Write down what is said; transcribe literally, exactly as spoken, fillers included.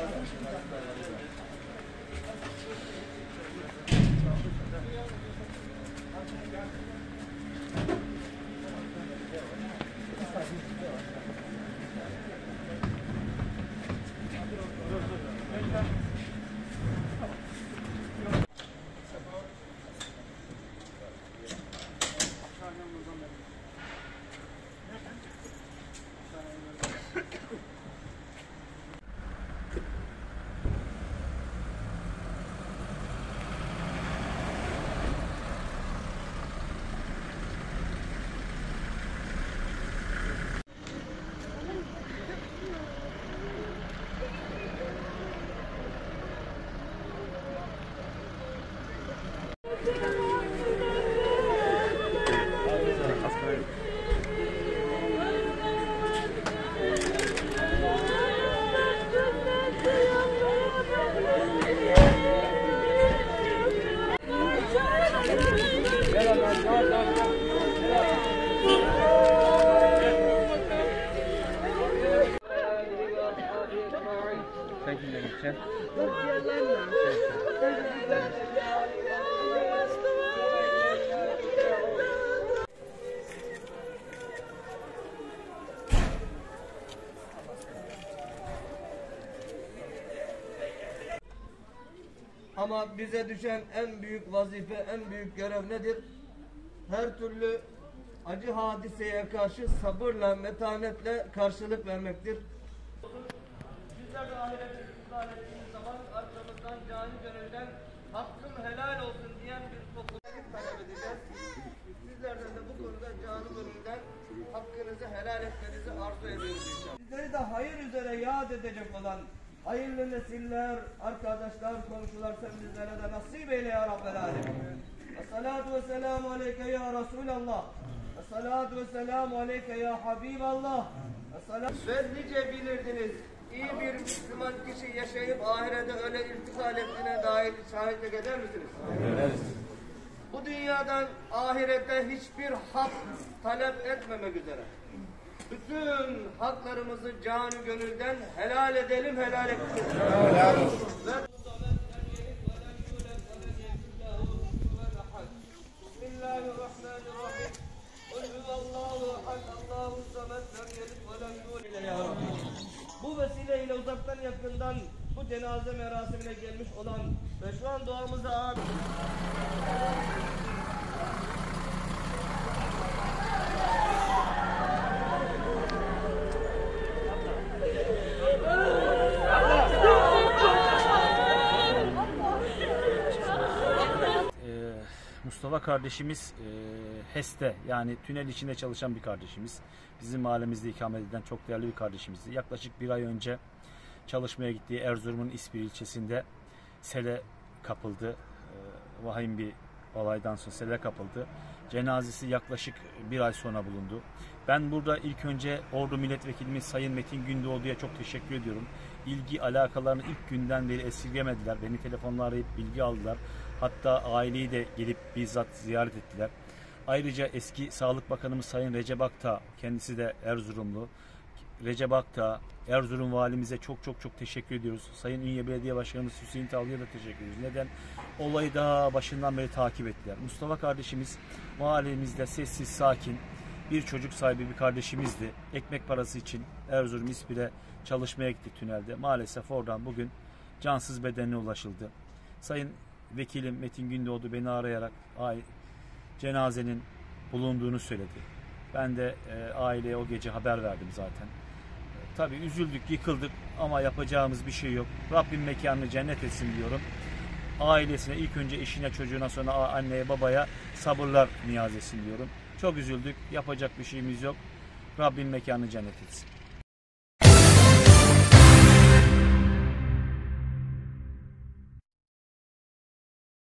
Thank you, Lady. Ama bize düşen en büyük vazife, en büyük görev nedir? Her türlü acı hadiseye karşı sabırla, metanetle karşılık vermektir. Bizler de ahirete istiqbal ettiğimiz zaman arkamızdan cani gönülden hakkın helal olsun diyen bir topluluk talep edeceğiz. Sizlerden de bu konuda cani gönülden hakkınızı helal etmenizi arzu ediyoruz inşallah. Bizleri de hayır üzere yad edecek olan hayırlı nesiller, arkadaşlar, komşular sen bizlere de nasip eyle ya Rabbel Alemin. Esselatu ve selamu aleyke ya Resulallah. Esselatu ve selamu aleyke ya Habiballah. Ve nice bilirdiniz, iyi bir Müslüman kişi yaşayıp ahirete öyle irtikal ettiğine dair şahitlik eder misiniz? Evet. Bu dünyadan ahirete hiçbir hak talep etmemek üzere bütün haklarımızı canı gönülden helal edelim, helal etsin. Helal olsun. Bismillahirrahmanirrahim. Bu vesileyle uzaktan yakından bu cenaze merasimine gelmiş olan ve şu an duamıza amin. Mustafa kardeşimiz e, H E S'te yani tünel içinde çalışan bir kardeşimiz. Bizim mahallemizde ikamet eden çok değerli bir kardeşimizdi. Yaklaşık bir ay önce çalışmaya gittiği Erzurum'un İspir ilçesinde sele kapıldı. E, vahim bir olaydan sonra sele kapıldı. Cenazesi yaklaşık bir ay sonra bulundu. Ben burada ilk önce Ordu Milletvekilimiz Sayın Metin Gündoğdu'ya çok teşekkür ediyorum. İlgi alakalarını ilk günden beri esirgemediler. Beni telefonla arayıp bilgi aldılar. Hatta aileyi de gelip bizzat ziyaret ettiler. Ayrıca eski Sağlık Bakanımız Sayın Recep Akta, kendisi de Erzurumlu. Recep Akta, Erzurum valimize çok çok çok teşekkür ediyoruz. Sayın Ünye Belediye Başkanımız Hüseyin Tavlı'ya da teşekkür ediyoruz. Neden? Olayı daha başından beri takip ettiler. Mustafa kardeşimiz mahallemizde sessiz, sakin bir çocuk sahibi bir kardeşimizdi. Ekmek parası için Erzurum İspir'e çalışmaya gitti tünelde. Maalesef oradan bugün cansız bedenine ulaşıldı. Sayın Vekilim Metin Gündoğdu beni arayarak cenazenin bulunduğunu söyledi. Ben de e, aileye o gece haber verdim zaten. E, tabii üzüldük, yıkıldık ama yapacağımız bir şey yok. Rabbim mekanını cennet etsin diyorum. Ailesine, ilk önce eşine, çocuğuna, sonra anneye, babaya sabırlar niyaz etsin diyorum. Çok üzüldük, yapacak bir şeyimiz yok. Rabbim mekanını cennet etsin.